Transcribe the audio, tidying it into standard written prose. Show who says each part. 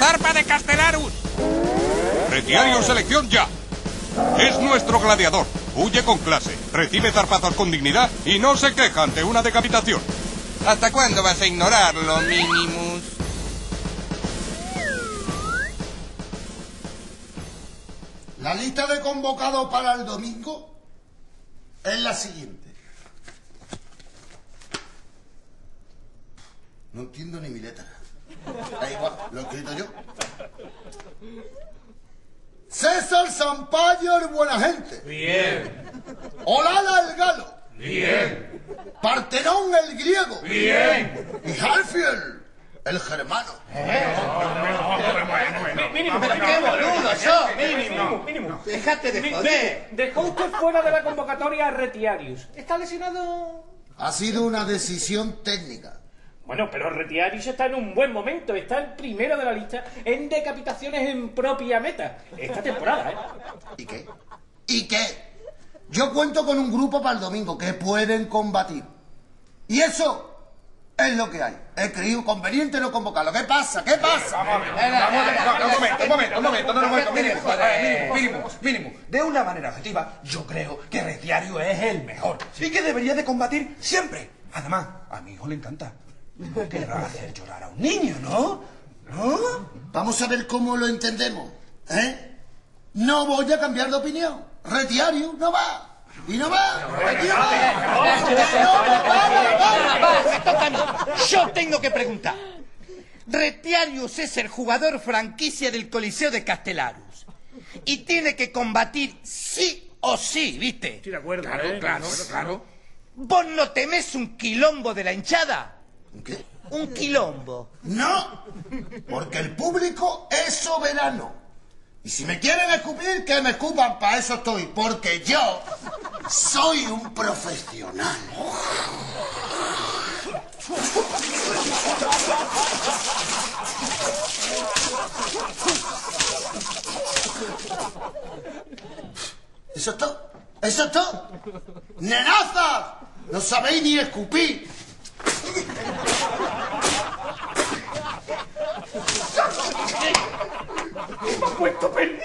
Speaker 1: ¡Zarpa de Castelarus!
Speaker 2: Retiario selección ya. Es nuestro gladiador. Huye con clase, recibe zarpazos con dignidad y no se queja ante una decapitación.
Speaker 1: ¿Hasta cuándo vas a ignorarlo, Minimus?
Speaker 3: La lista de convocados para el domingo es la siguiente. No entiendo ni mi letra. Da igual, lo he escrito yo. César Sampaio, el buena gente.
Speaker 4: Bien.
Speaker 3: Olala, el galo.
Speaker 4: Bien.
Speaker 3: Partenón, el griego.
Speaker 4: Bien.
Speaker 3: Y Halfiel, el germano.
Speaker 4: Mínimo,
Speaker 5: Pero qué boludo sos,
Speaker 4: mínimo.
Speaker 5: Déjate de joder.
Speaker 6: Dejó usted fuera de la convocatoria a Retiarius. ¿Está lesionado?
Speaker 3: Ha sido una decisión técnica.
Speaker 6: Bueno, pero Retiarius está en un buen momento. Está el primero de la lista en decapitaciones en propia meta. Esta temporada, ¿eh?
Speaker 3: ¿Y qué? ¿Y qué? Yo cuento con un grupo para el domingo que pueden combatir. Y eso es lo que hay. He creído conveniente no convocarlo. ¿Qué pasa? ¿Qué pasa?
Speaker 4: Un momento. Mínimo. De una manera objetiva, yo creo que Retiario es el mejor. Y que debería de combatir siempre. Además, a mi hijo le encanta. No querrá hacer llorar a un niño, ¿no? ¿No?
Speaker 3: Vamos a ver cómo lo entendemos. ¿Eh? No voy a cambiar de opinión. Retiario no va. Y no va.
Speaker 5: Me toca a mí. Yo tengo que preguntar. Retiarius es el jugador franquicia del Coliseo de Castelarus. Y tiene que combatir sí o sí, ¿viste?
Speaker 6: Estoy de acuerdo.
Speaker 4: Claro.
Speaker 5: ¿Vos no temés un quilombo de la hinchada?
Speaker 3: ¿Qué?
Speaker 5: Un quilombo.
Speaker 3: No, porque el público es soberano. Y si me quieren escupir, que me escupan, para eso estoy. Porque yo soy un profesional. ¿Eso es todo? ¿Eso es todo? ¡Nenazas! No sabéis ni escupir.
Speaker 6: ¡Me ha puesto pendiente!